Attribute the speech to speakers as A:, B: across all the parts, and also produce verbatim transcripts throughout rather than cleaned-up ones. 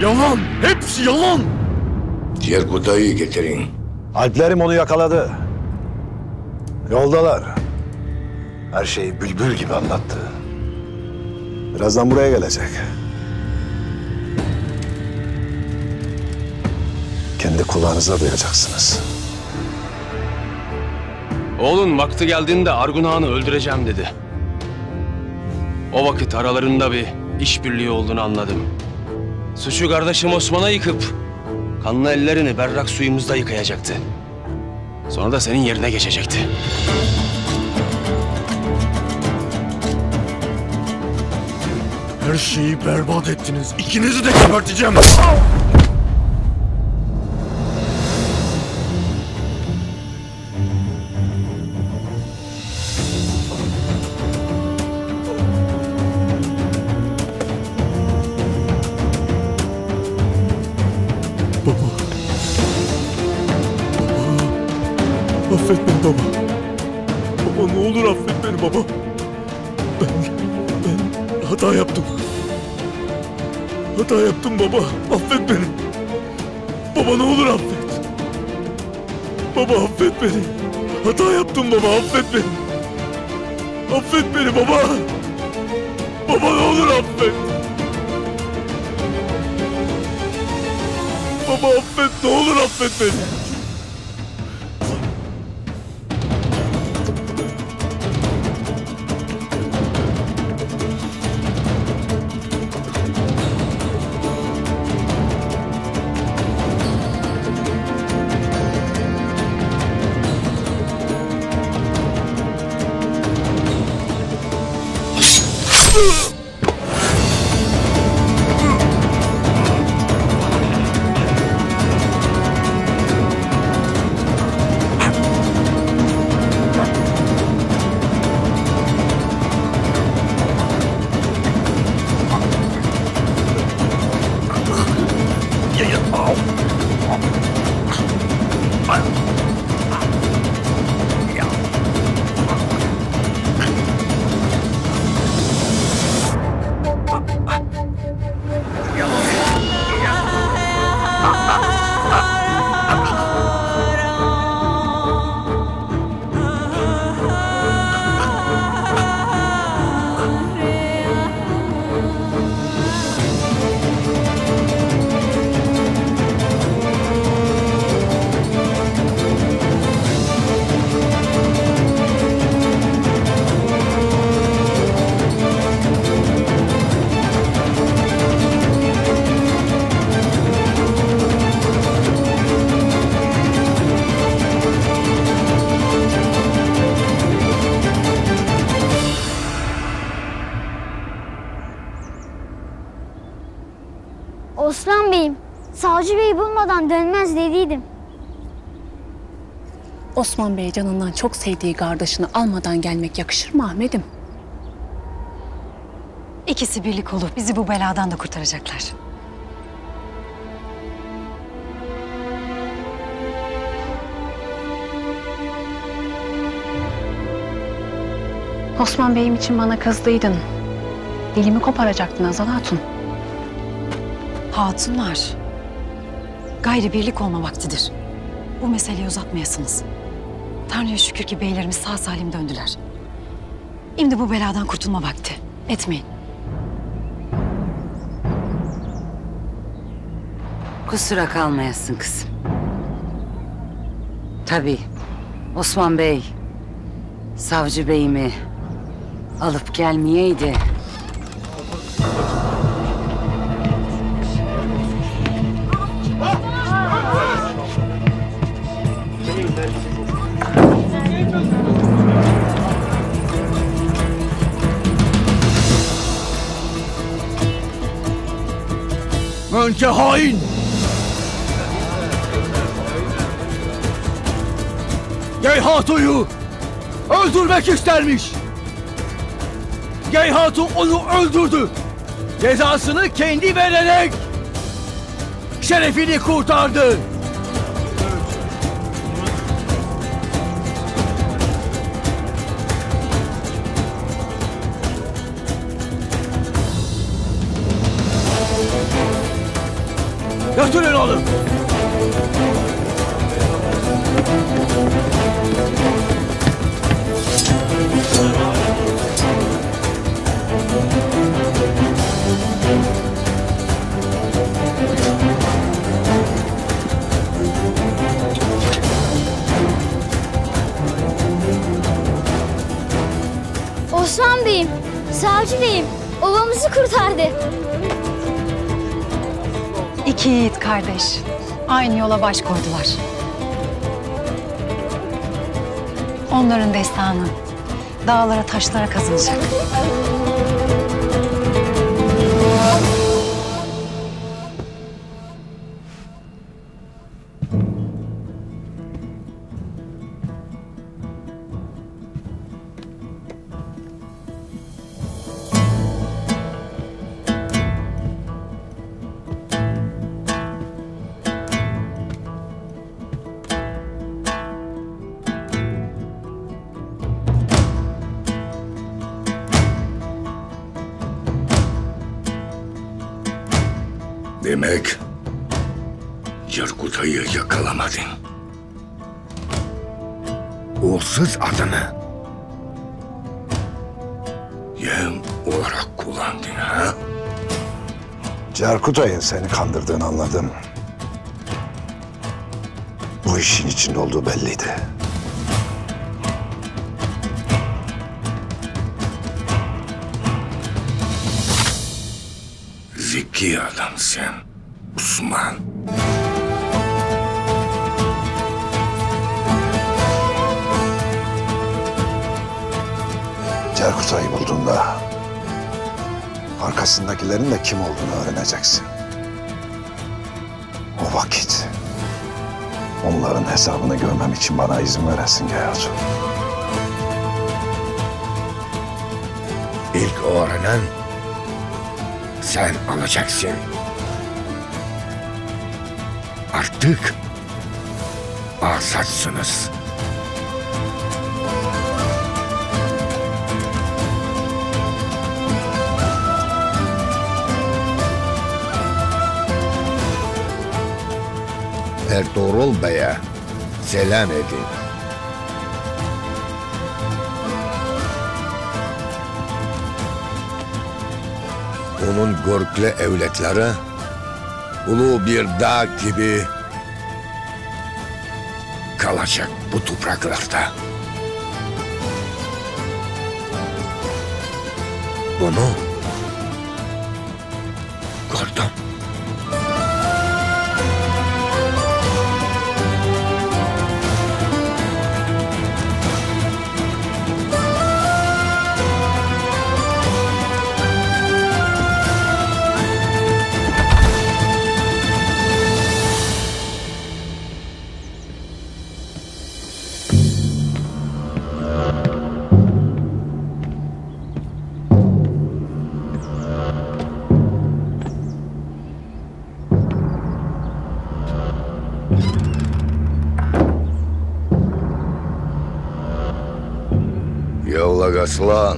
A: Yalan! Hepsi yalan!
B: Diğer kudayı getirin.
C: Alplerim onu yakaladı. Yoldalar. Her şeyi bülbül gibi anlattı. Birazdan buraya gelecek. Kendi kulağınızla duyacaksınız.
D: Oğlun vakti geldiğinde Argun Ağa'nı öldüreceğim dedi. O vakit aralarında bir işbirliği olduğunu anladım. Suçu kardeşim Osman'a yıkıp kanlı ellerini berrak suyumuzda yıkayacaktı. Sonra da senin yerine geçecekti.
A: Her şeyi berbat ettiniz. İkinizi de geberteceğim. Affet beni baba. Baba ne olur affet beni baba. Ben, ben hata yaptım. Hata yaptım baba. Affet beni. Baba ne olur affet. Baba affet beni. Hata yaptım baba. Affet beni. Affet beni baba. Baba ne olur affet. Baba affet. Ne olur affet beni.
E: Osman Bey'im, Savcı Bey'i bulmadan dönmez dediydim.
F: Osman Bey canından çok sevdiği kardeşini almadan gelmek yakışır mı Ahmet'im?
G: İkisi birlik olup bizi bu beladan da kurtaracaklar.
F: Osman Bey'im için bana kızdıydın. Dilimi koparacaktın Azal Hatun.
G: Hatunlar, gayri birlik olma vaktidir. Bu meseleyi uzatmayasınız. Tanrı'ya şükür ki beylerimiz sağ salim döndüler. Şimdi bu beladan kurtulma vakti. Etmeyin.
H: Kusura kalmayasın kızım. Tabii Osman Bey, Savcı Bey'imi alıp gelmeyeydi.
A: Önce hain! Geyhatu'yu öldürmek istermiş. Geyhatu onu öldürdü. Cezasını kendi vererek şerefini kurtardı. Götürün oğlum.
E: Osman Bey'im, Savcı Bey'im, babamızı kurtardı.
G: İki yiğit kardeş. Aynı yola baş koydular. Onların destanı dağlara taşlara kazınacak.
B: Demek Cerkutay'ı yakalamadın. Uğursuz adını yem olarak kullandın ha?
C: Cerkutay'ın seni kandırdığını anladım. Bu işin içinde olduğu belliydi.
B: Zeki adamsın Osman.
C: Cerkutay'ı bulduğunda arkasındakilerin de kim olduğunu öğreneceksin. O vakit onların hesabını görmem için bana izin veresin Gayatı.
B: İlk öğrenen sen olacaksın. Artık azatsınız. Ertuğrul Bey'e selam edin. Onun görkülü evletleri ulu bir dağ gibi kalacak bu topraklarda. Bunu gördüm. Yola aslan.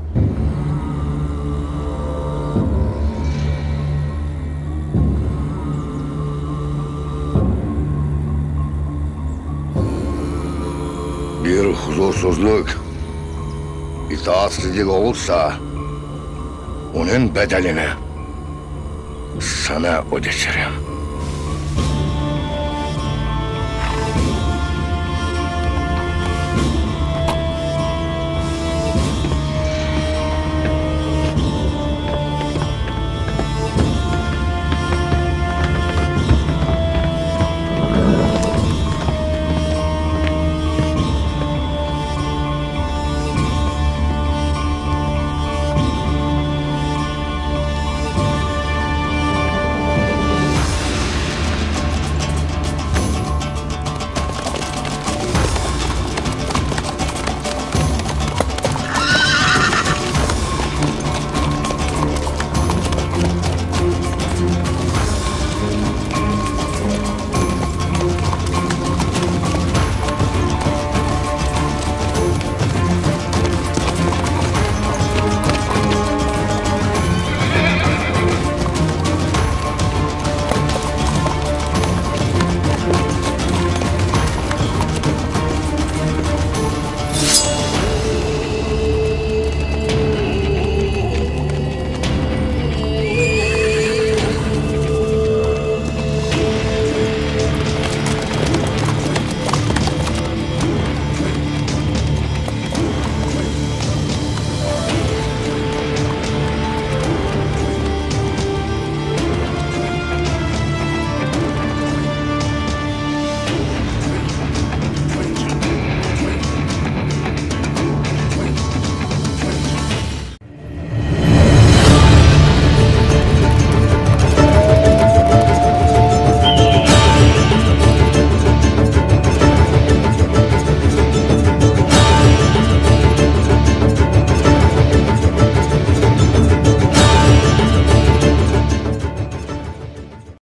B: Bir huzursuzluk, itaatsizlik olursa onun bedelini sana ödetirim.